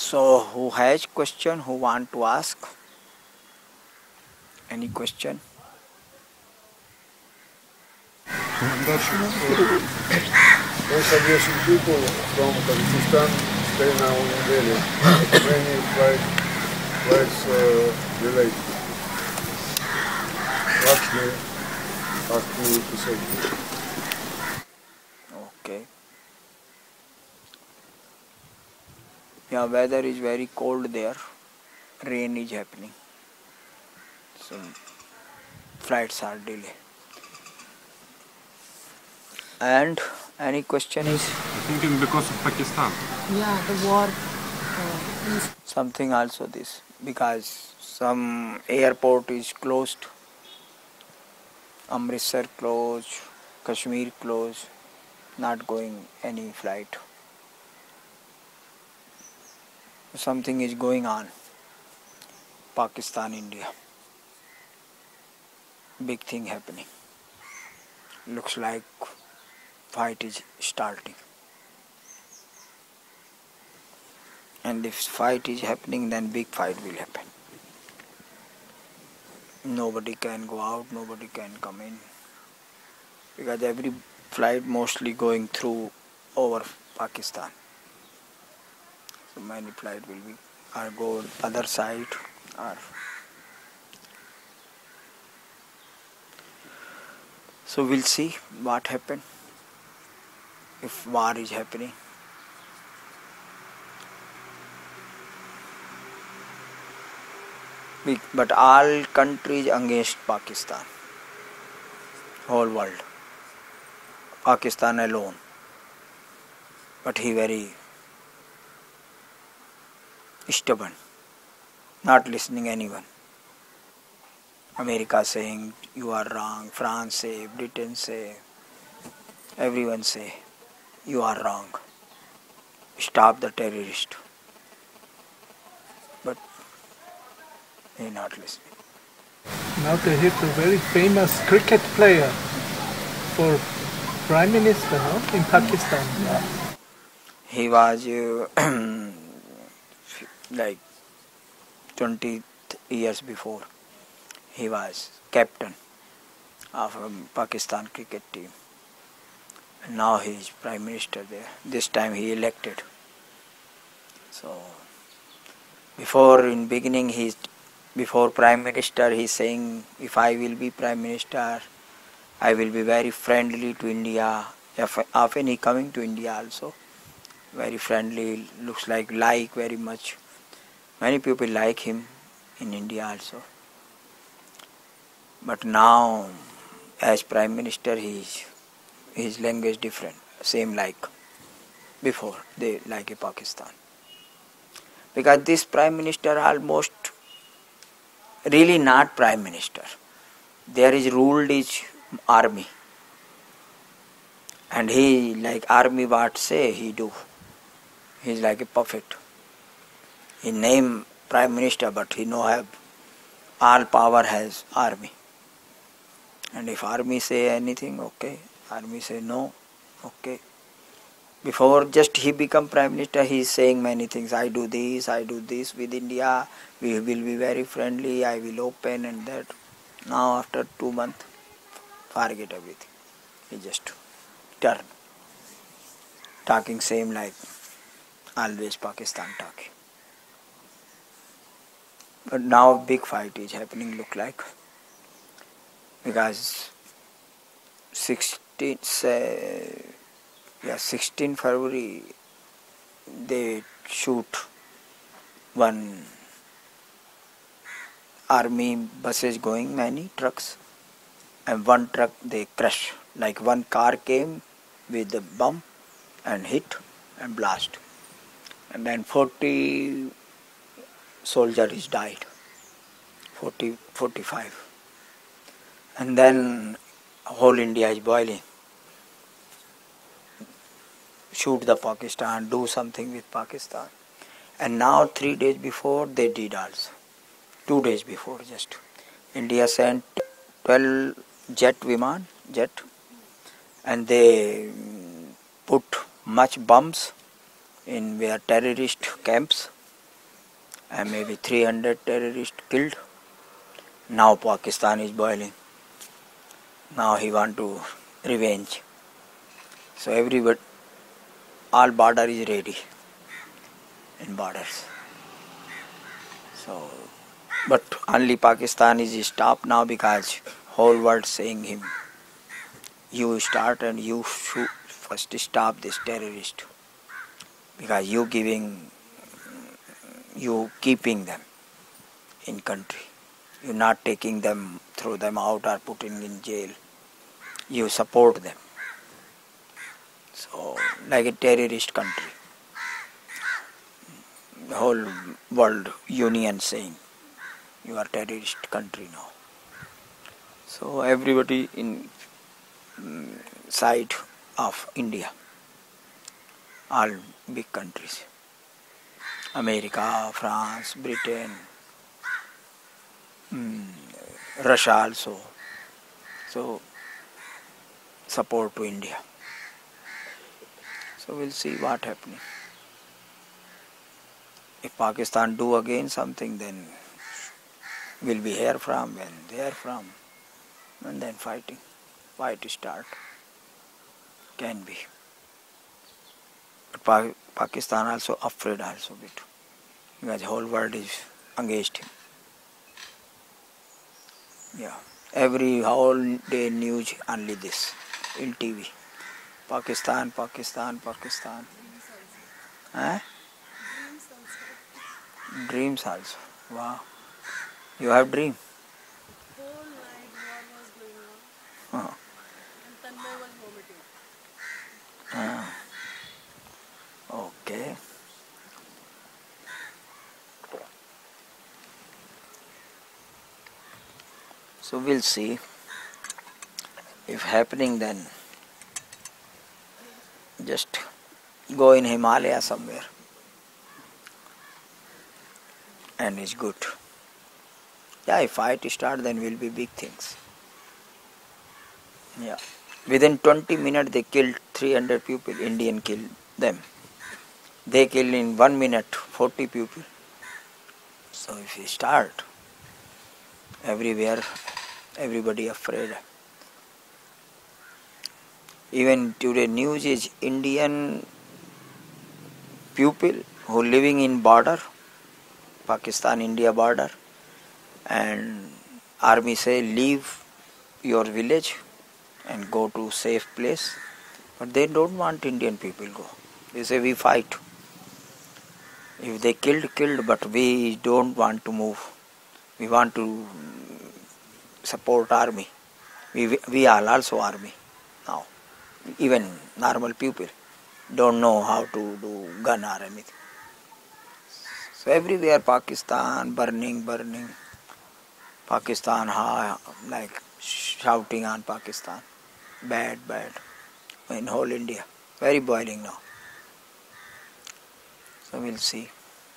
So, who has question? Who want to ask? Any question? Most aviation people from Kazakhstan stay now in Delhi. Many flights delayed. Actually, to say. Okay. Yeah, weather is very cold there. Rain is happening. So, flights are delayed. And any question is? I think it's because of Pakistan. Yeah, the war. Something also this, because some airport is closed. Amritsar closed, Kashmir closed, not going any flight. Something is going on. Pakistan, India. Big thing happening. Looks like fight is starting. And if fight is happening, then big fight will happen. Nobody can go out, nobody can come in. Because every flight mostly going through over Pakistan. So many flight will be or go other side or so we'll see what happen if war is happening. But all countries against Pakistan, whole world, Pakistan alone. But he very stubborn, not listening anyone. America saying you are wrong, France say, Britain say, everyone say you are wrong. Stop the terrorist. But he not listening. Now they hit a very famous cricket player for Prime Minister, no? In Pakistan. He was like 20 years before. He was captain of Pakistan cricket team. And now he is Prime Minister there. This time he elected. So before in beginning before Prime Minister he is saying if I will be Prime Minister I will be very friendly to India. Often he coming to India also. Very friendly, looks like very much. Many people like him in India also. But now as Prime Minister his language different. Same like before they like a Pakistan. Because this Prime Minister almost really not Prime Minister. There is ruled is army. And he like army what say he do. He is like a puppet. He name Prime Minister but he no have all power has army. And if army say anything, okay. Army say no, okay. Before just he become Prime Minister, he is saying many things. I do this with India. We will be very friendly. I will open and that. Now after 2 months, forget everything. He just turn. Talking same like always Pakistan talking. But now big fight is happening look like. Because 16 February they shoot one army buses going many trucks and one truck they crush like one car came with a bomb and hit and blast and then 40 soldiers died 45 and then whole India is boiling. Shoot the Pakistan, do something with Pakistan. And now 3 days before they did also. 2 days before just. India sent 12 jet and they put much bombs in where terrorist camps and maybe 300 terrorists killed. Now Pakistan is boiling. Now he want to revenge. So everybody, all border is ready in borders. So, but only Pakistan is stopped now because whole world saying him, you start and you should first stop this terrorist, because you keeping them in country. You not taking them, throw them out or putting in jail. You support them. So, like a terrorist country. The whole world union saying, you are terrorist country now. So everybody in side of India, all big countries, America, France, Britain, Russia also, so support to India. So we'll see what happening. If Pakistan do again something, then we'll be here from and there from, and then fight start. Can be. But Pakistan also afraid also bit, because whole world is against him. Yeah, every whole day news only this in TV. Pakistan, Pakistan, Pakistan. Eh? Dreams also. Wow. You have dream? Whole night war was going on. Uh, And Tanmay was vomiting. okay. So we'll see. If happening, then just go in Himalaya somewhere, and it's good. Yeah, if fight start, then will be big things. Yeah. Within 20 minutes they killed 300 people, Indian killed them. They killed in 1 minute 40 people. So if you start, everywhere, everybody afraid. Even today news is Indian people who living in border, Pakistan-India border, and army say leave your village and go to safe place. But they don't want Indian people go. They say we fight. If they killed, but we don't want to move. We want to support army. We are also army now. Even normal people don't know how to do gun or anything. So everywhere Pakistan burning. Pakistan, like shouting on Pakistan. Bad. In whole India. Very boiling now. So we'll see.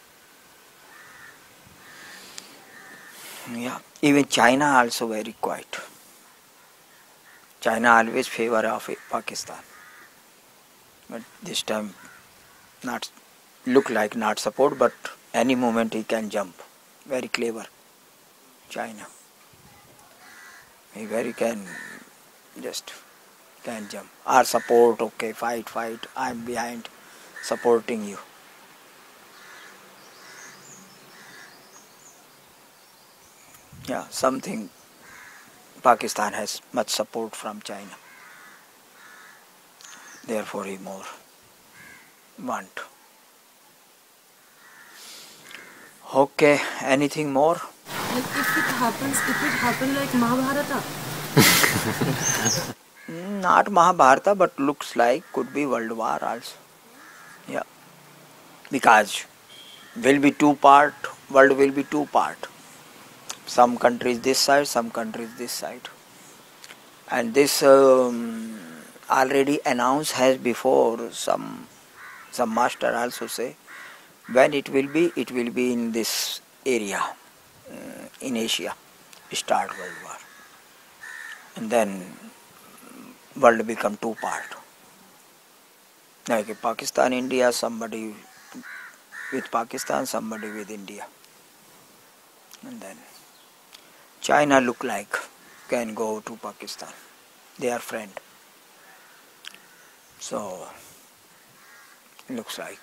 Yeah. Even China also very quiet. China always favor of Pakistan. But this time not look like not support, but any moment he can jump. Very clever. China. He very can jump. Or support, okay, fight, I'm behind supporting you. Yeah, something Pakistan has much support from China. Therefore he more want. Okay, anything more? Like if it happened like Mahabharata. Not Mahabharata, but looks like could be World War also. Yeah. Because world will be two part. Some countries this side, some countries this side. And this already announced has before, some master also say, when it will be in this area, in Asia, start World War. And then world become two part. Like Pakistan, India, somebody with Pakistan, somebody with India. And then China look like can go to Pakistan. They are friend. So looks like.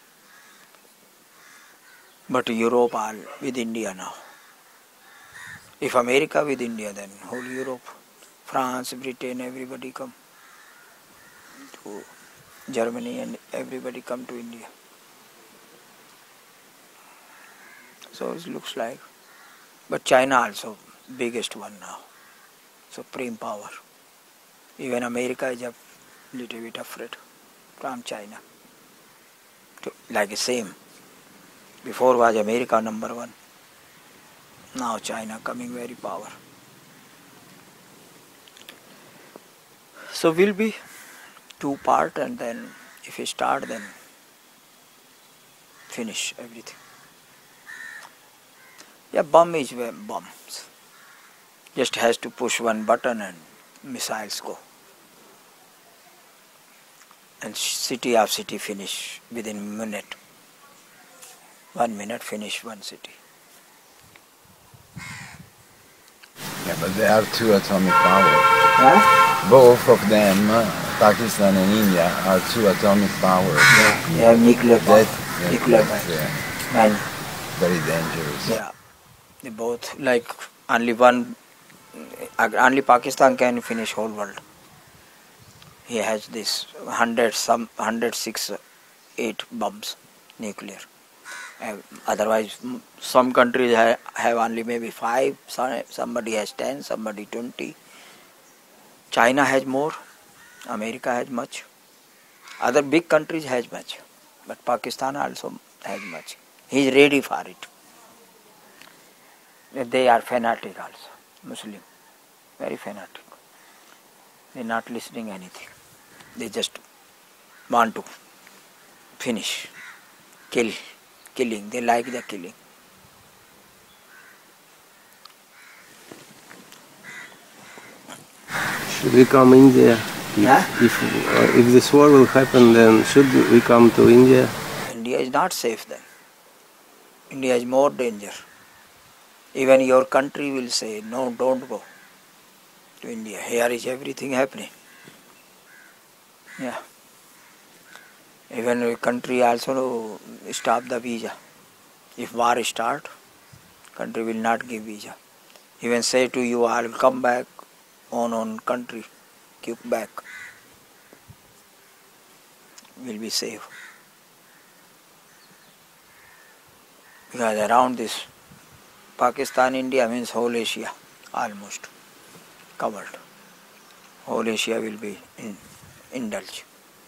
But Europe are with India now. If America with India, then whole Europe, France, Britain, everybody come to Germany and everybody come to India. So it looks like. But China also biggest one now. Supreme power. Even America is a little bit afraid from China. Like the same. Before was America number one. Now China coming very power. So will be two part, and then if we start, then finish everything. Yeah, bomb is bombs. Just has to push one button and missiles go. And city of city finish within a minute. 1 minute finish one city. Yeah, but there are two atomic powers. Huh? Both of them, Pakistan and India, are two atomic powers. Yeah, they have nuclear power. Nuclear That's very dangerous. Yeah, they both like only Pakistan can finish whole world. He has this 106, 8 bombs, nuclear. Otherwise, some countries have only maybe 5, somebody has 10, somebody 20. China has more, America has much. Other big countries has much, but Pakistan also has much. He is ready for it. They are fanatic also, Muslim, very fanatic. They are not listening anything. They just want to finish, killing. They like the killing. Should we come India? Yeah? If this war will happen, then should we come to India? India is not safe then. India is more danger. Even your country will say, no, don't go to India. Here is everything happening. Yeah. Even your country also stop the visa. If war start, country will not give visa. Even say to you, I will come back on country, keep back. Will be safe. Because around this Pakistan, India means whole Asia, almost covered. Whole Asia will be indulged.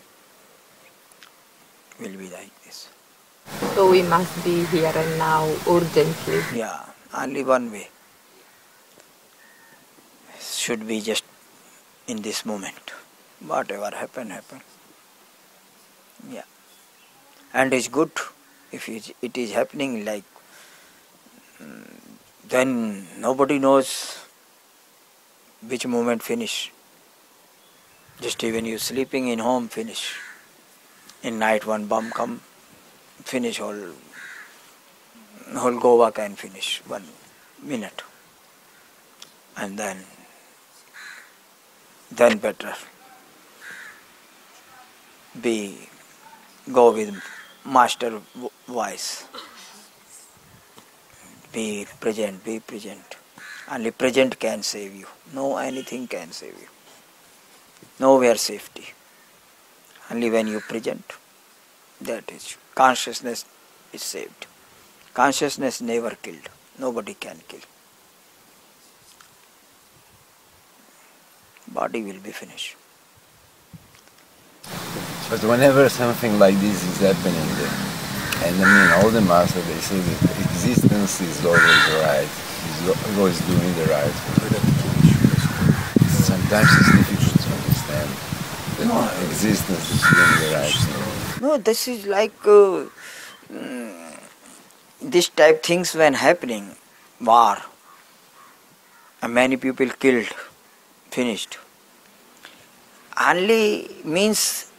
Will be like this. So we must be here and now urgently. Yeah, only one way. Should be just in this moment. Whatever happen. Yeah. And it's good if it is happening like then nobody knows which moment finish. Just even you sleeping in home finish. In night one bomb come, finish whole Goa can finish 1 minute. And then better go with master voice. Be present. Only present can save you. No anything can save you. Nowhere safety. Only when you present, that is consciousness is saved. Consciousness never killed. Nobody can kill. Body will be finished. But whenever something like this is happening, and all the masters, they say that existence is always right, is always doing the right thing. Sometimes it's difficult to understand that existence is doing the right thing. No, this is like this type things when happening, war, and many people killed, finished. Only means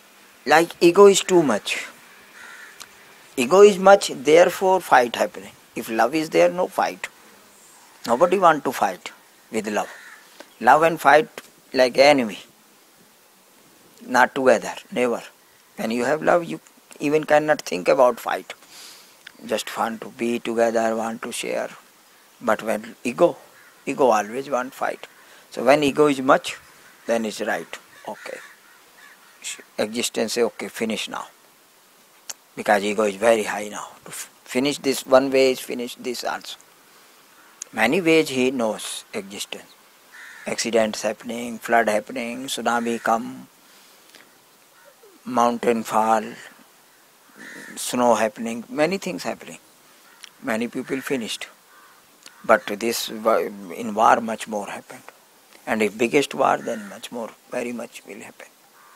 like ego is too much. Ego is much, therefore fight happening. If love is there, no fight. Nobody want to fight with love. Love and fight like enemy. Not together, never. When you have love, you even cannot think about fight. Just want to be together, want to share. But when ego always want fight. So when ego is much, then it's right. Okay. Existence say, okay, finish now. Because ego is very high now. To finish this one way is finish this also. Many ways he knows existence. Accidents happening, flood happening, tsunami come, mountain fall, snow happening, many things happening. Many people finished. But this in war much more happened. And if biggest war, then much more, very much will happen.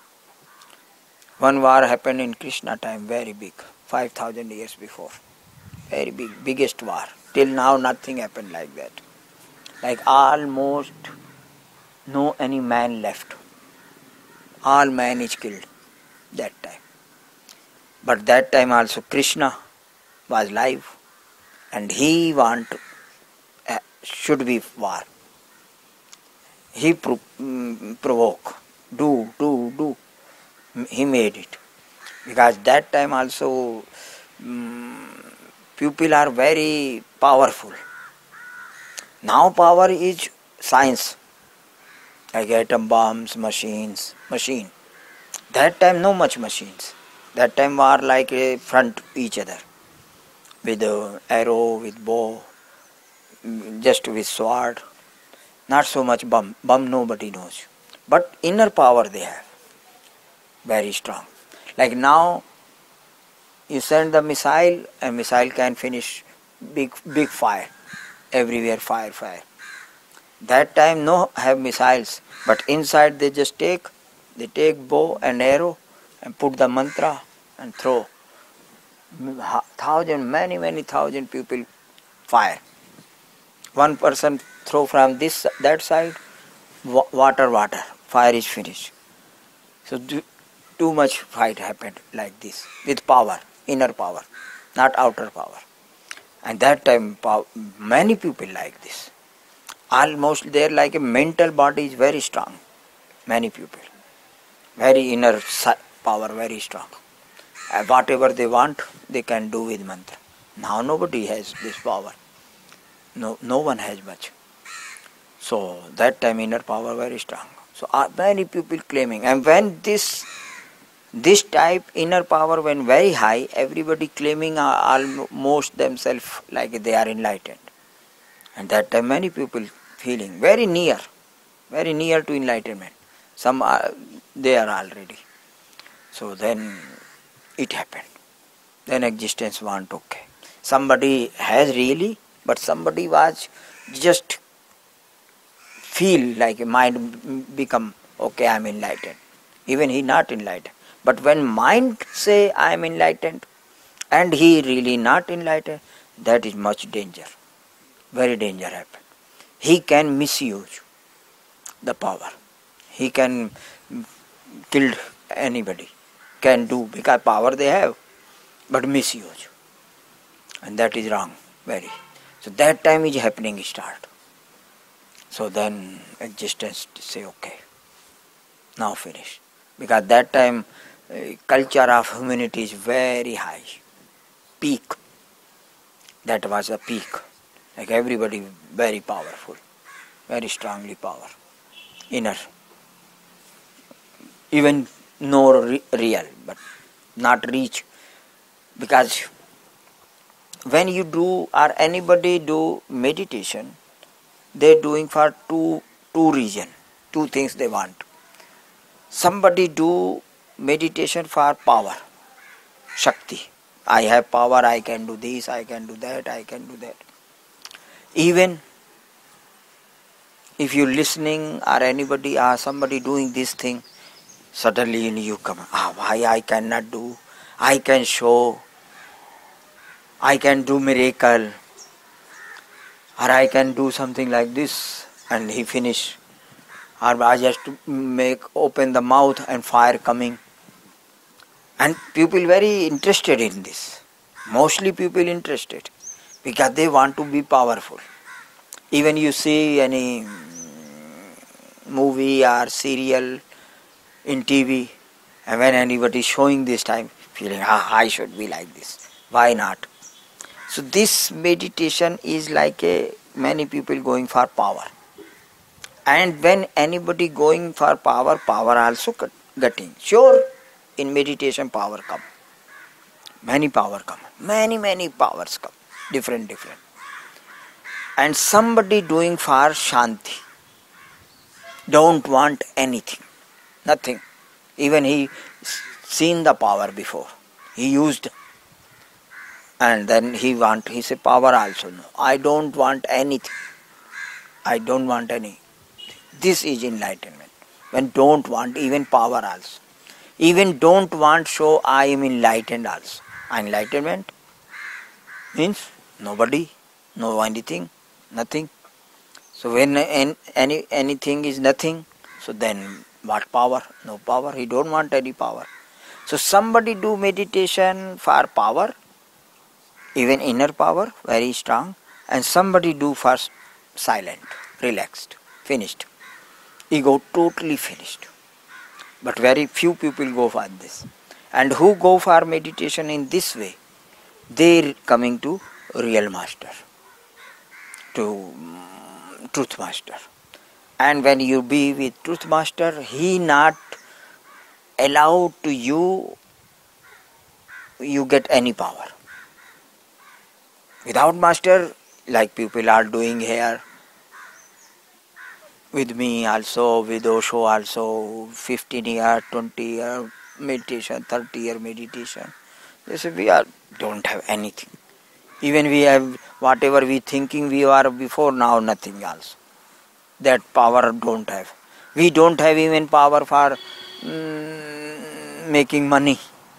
One war happened in Krishna time, very big, 5,000 years before. Very big, biggest war. Till now nothing happened like that. Like almost no any man left. All man is killed that time. But that time also Krishna was live and he should be war. He provoke, do. He made it. Because that time also people are very powerful. Now power is science. Like atom bombs, machine. That time no much machines. That time were like a front each other. With arrow, with bow, just with sword. Not so much bomb. Bomb nobody knows. But inner power they have. Very strong. Like now, you send the missile, a missile can finish big fire. Everywhere fire. That time no have missiles, but inside they just take bow and arrow and put the mantra and throw. Many thousand people fire. One person throw from that side, water, fire is finished. So too much fight happened like this with power, inner power, not outer power. And that time many people like this. Almost there like a mental body is very strong. Many people. Very inner power, very strong. Whatever they want, they can do with mantra. Now nobody has this power. No one has much. So that time inner power very strong. So many people claiming. And when this type inner power went very high, everybody claiming almost themselves like they are enlightened. And that time many people feeling very near to enlightenment. Some are there already. So then it happened. Then existence want okay. Somebody has really, but somebody was just feel like a mind become okay, I am enlightened. Even he not enlightened. But when mind say I am enlightened and he really not enlightened, that is much danger. Very danger happen. He can misuse the power. He can kill anybody. Can do because power they have, but misuse. And that is wrong. Very. So that time is happening start. So then existence say okay. Now finish. Because that time culture of humanity is very high. Peak. That was a peak. Like everybody very powerful. Very strongly power. Inner. Even no real, but not reach. Because when you do or anybody do meditation, they're doing for two reason, two things they want. Somebody do meditation for power, Shakti. I have power, I can do this, I can do that, I can do that. Even if you listening or anybody or somebody doing this thing, suddenly you come, why I cannot do, I can show, I can do miracle, or I can do something like this, and he finish. Or I just open the mouth and fire coming. And people very interested in this. Mostly people interested. because they want to be powerful. Even you see any movie or serial in TV, and when anybody is showing this time, feeling, I should be like this. Why not? So this meditation is like many people going for power. And when anybody going for power, power also getting. Sure, in meditation power come. Many power come. Many powers come. Different. And somebody doing for Shanti. Don't want anything. Nothing. Even he seen the power before. He used. And then he say power also. No. I don't want anything. I don't want any. This is enlightenment. When don't want even power also. Even don't want show I am enlightened also. Enlightenment means nobody, no anything, nothing. So when anything is nothing, so then what power? No power. He don't want any power. So somebody do meditation for power, even inner power, very strong, and somebody do for silent, relaxed, finished. Ego totally finished. But very few people go for this. And who go for meditation in this way, they coming to real master, to truth master. And when you be with truth master, he not allowed to you get any power. Without master, like people are doing here, with me also, with Osho also, 15 year, 20 year meditation, 30 year meditation. They say we don't have anything. Even we have whatever we thinking we are before, now nothing else. That power don't have. We don't have even power for making money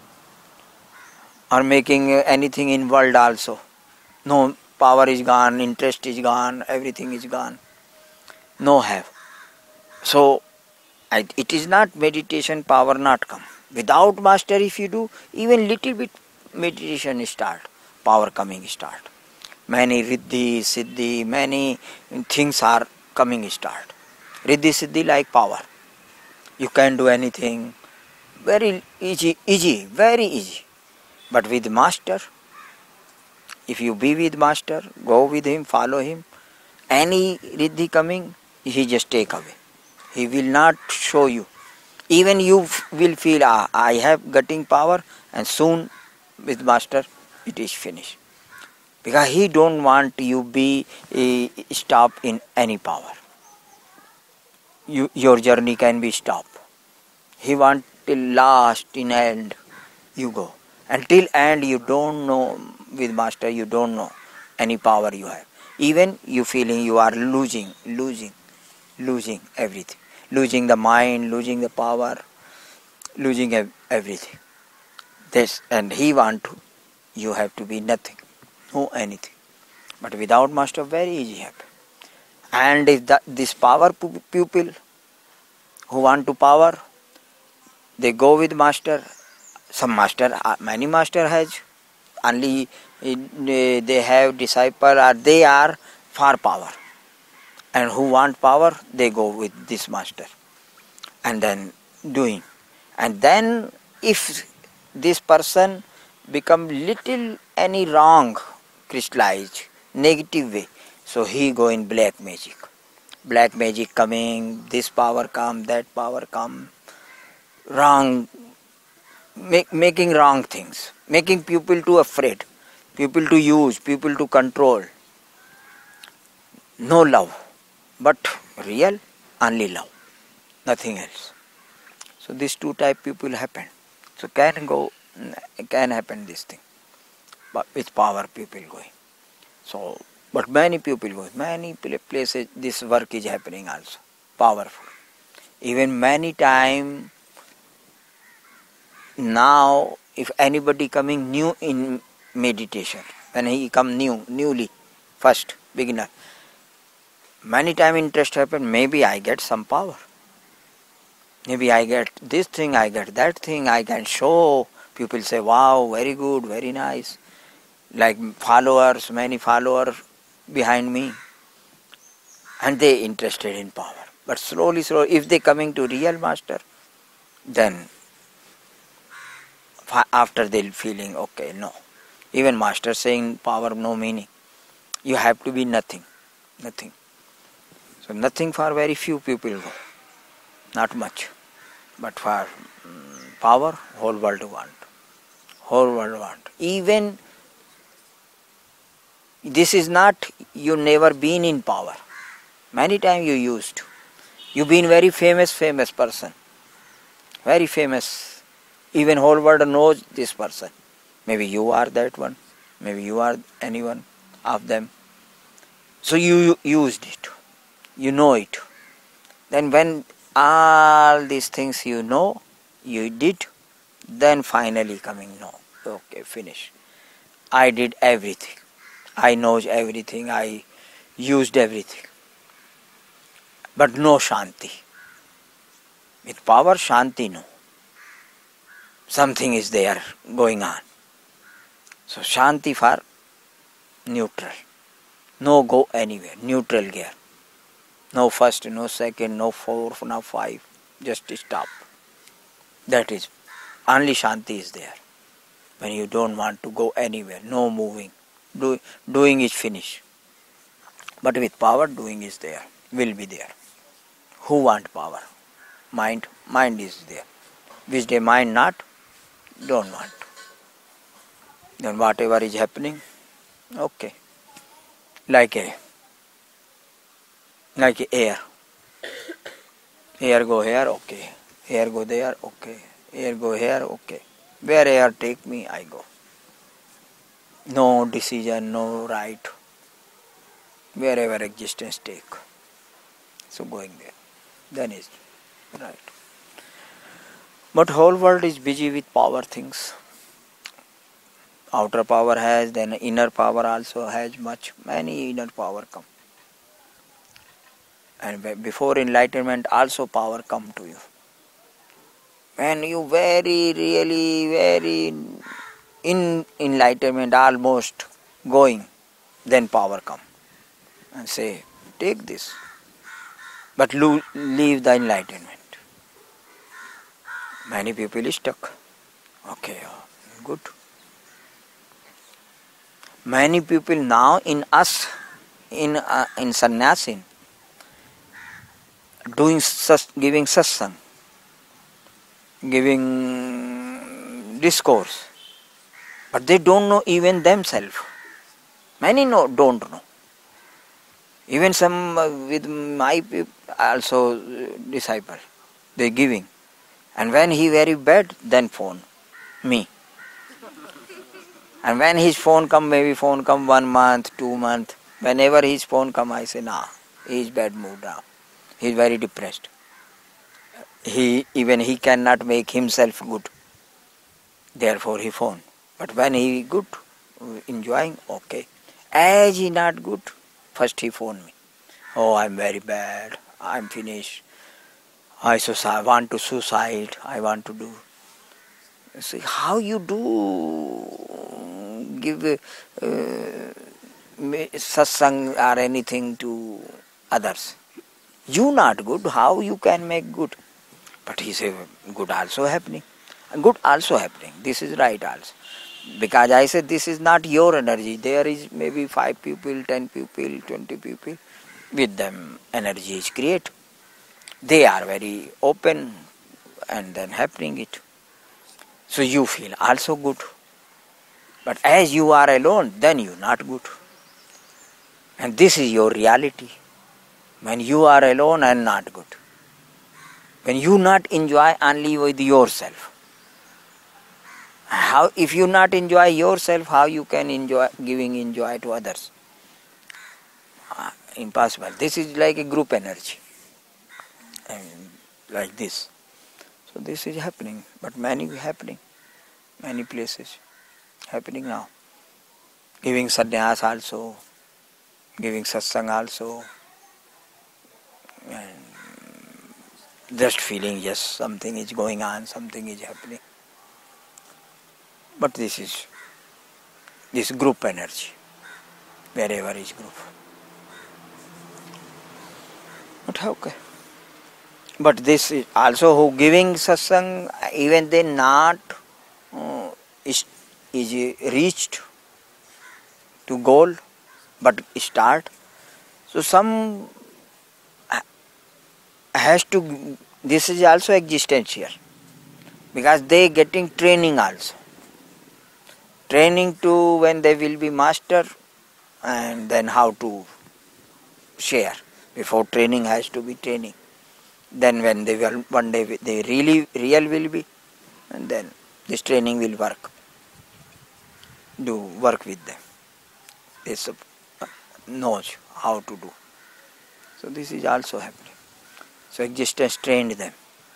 or making anything in world also. No, power is gone, interest is gone, everything is gone. No have. So it is not meditation power not come. Without master if you do, even little bit meditation start, power coming start. Many riddhi, siddhi, many things are coming start. Riddhi, siddhi like power. You can do anything. Very easy, very easy. But with master, if you be with master, go with him, follow him, any riddhi coming, he just take away. He will not show you. Even you will feel, I have getting power, and soon with master it is finished. Because he don't want you be stop in any power. Your journey can be stopped. He want till last, in end, you go. Until end you don't know, with master you don't know any power you have. Even you feeling you are losing everything. Losing the mind, losing the power, losing everything. This, and he want to, you have to be nothing, no anything. But without master, very easy happen. And if this power pupil who want to power, they go with master. Some master, many master has, only they have disciple or they are for power. And who want power, they go with this master. And then doing. And then if this person become little any wrong, crystallized, negative way, so he go in black magic. Black magic coming, this power come, that power come, wrong, making wrong things, making people too afraid, people to use, people to control. No love, but real, only love, nothing else. So these two type people happen. So can happen this thing, but with power people going. So, but many people go, many places this work is happening also, powerful. Even many time now, if anybody coming new in meditation, when he come newly, first, beginner, many time interest happen, maybe I get some power. Maybe I get this thing, I get that thing, I can show. People say, wow, very good, very nice. like followers, many followers behind me, and they interested in power. But slowly, if they coming to real master, then after they'll feeling okay, no. Even master saying power no meaning. You have to be nothing. Nothing. So nothing for very few people go. Not much. But for power, whole world want. Whole world want. Even this is not, you never been in power. Many times you used. You been very famous person. Very famous. Even whole world knows this person. Maybe you are that one. Maybe you are anyone of them. So you used it. You know it. Then when all these things you know, you did, then finally coming, no. Okay, finish. I did everything. I know everything. I used everything. But no Shanti. With power, Shanti no. Something is there going on. So Shanti for neutral. No go anywhere. Neutral gear. No first, no second, no fourth, no five. Just stop. That is. Only Shanti is there. When you don't want to go anywhere. No moving. Doing is finished. But with power, doing is there. Will be there. Who want power? Mind. Mind is there. Which day mind not? Don't want. Then whatever is happening, okay. Like air. Air go here, okay. Air go there, okay. Air go here, okay. Where air take me, I go. No decision, no right. Wherever existence take. So going there. Then is right. But whole world is busy with power things. Outer power has, then inner power also has much. Many inner power come. And before enlightenment also power come to you. When you very in enlightenment almost going, then power come. And say, take this. But leave the enlightenment. Many people is stuck. Okay, good. Many people now in us, in sannyasin, giving satsang, giving discourse, but they don't know even themselves. Many don't know. Even some with my people also disciple, they giving. And when he very bad, then phone me. And when his phone come, maybe phone come 1 month, 2 months. Whenever his phone come, I say, nah, he is bad mood now. He is very depressed. He cannot make himself good. Therefore he phone. But when he good, enjoying, okay. As he not good, first he phone me. Oh, I'm very bad. I'm finished. I want to suicide. I want to do. See how you do give satsang or anything to others. You not good, how you can make good? But he say good also happening. Good also happening. This is right also. Because I said this is not your energy. There is maybe 5 people, 10 people, 20 people. With them energy is created. They are very open and then happening it. So you feel also good. But as you are alone, then you not good. And this is your reality. When you are alone and not good. When you not enjoy only with yourself. How, if you not enjoy yourself, how you can enjoy enjoy to others? Impossible. This is like a group energy. Like this. So this is happening. But many places happening now. Giving sannyas also, giving satsang also, and just feeling yes, something is going on, something is happening. But this is this group energy, wherever is group. But okay. But this is also who giving satsang, even they not is reached to goal, but start. So some has to, this is also existential, because they getting training also. Training to when they will be master, and then how to share. Before training has to be training. Then when they will, one day they real will be, and then this training will work. Do work with them. This knows how to do. So this is also happening. So existence trained them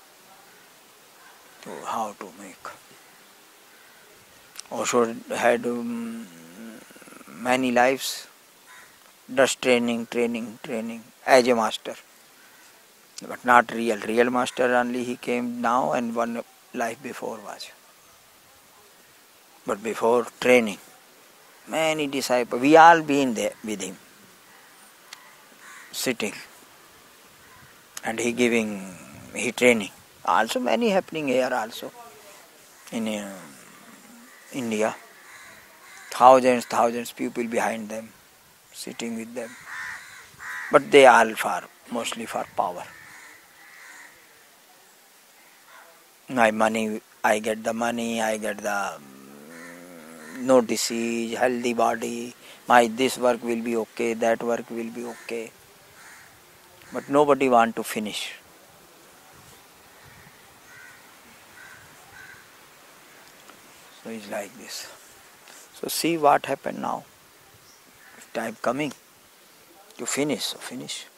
to how to make. Osho had many lives, just training as a master. But not real. Real master only he came now, and one life before was. But before training, many disciples, we all been there with him, sitting, and he training. Also many happening here also, in India. Thousands people behind them, sitting with them. But they all mostly for power. My money, I get the money, I get the no disease, healthy body, my this work will be okay, that work will be okay. But nobody want to finish. So it's like this. So see what happened now. Time coming to finish, so finish.